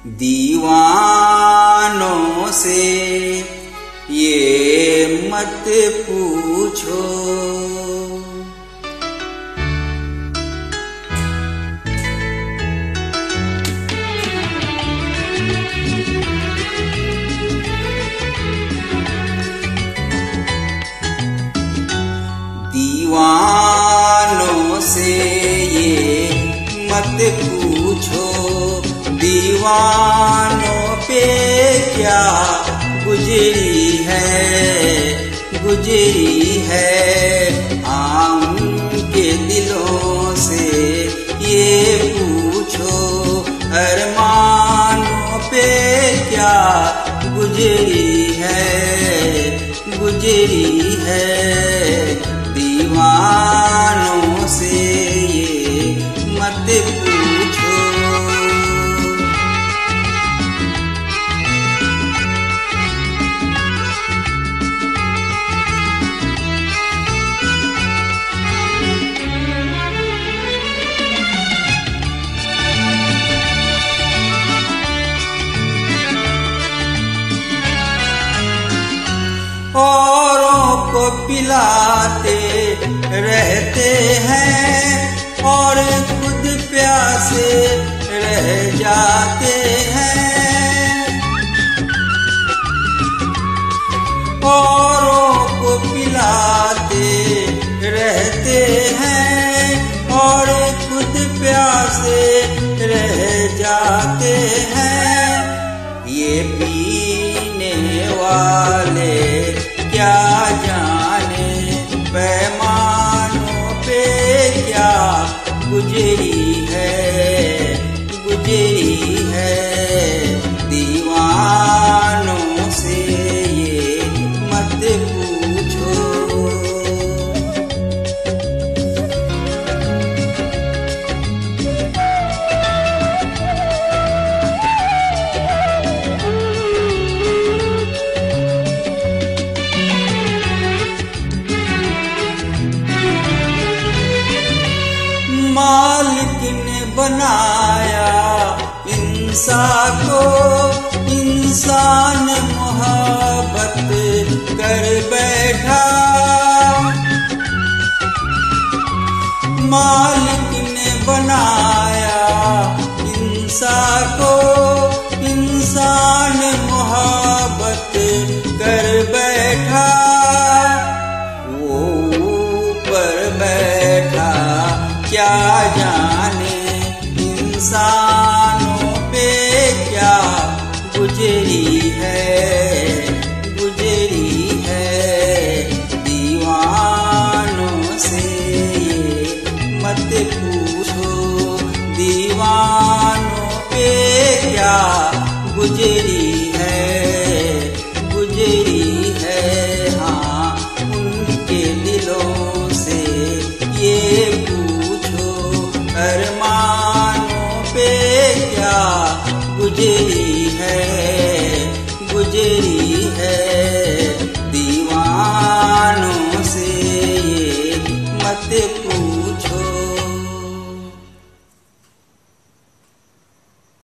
दीवानों से ये मत पूछो। दीवानों से ये मत पूछो, दीवानों पे क्या गुजरी है आम के दिलों से ये पूछो। अरमानों पे क्या गुजरी है दीवानों से ये मत पूछो। औरों को पिलाते रहते हैं और खुद प्यासे रह जाते हैं। औरों को पिलाते रहते हैं और खुद प्यासे रह जाते हैं। ये पीने वाले क्या जाने पैमानों पे क्या गुजरी है दीवानों से ये मत पूछो। मालिक ने बनाया इंसान को, इंसान मोहब्बत कर बैठा। मालिक ने बनाया इंसान को, इंसान मोहब्बत कर बैठा। वो ऊपर बैठा क्या जाने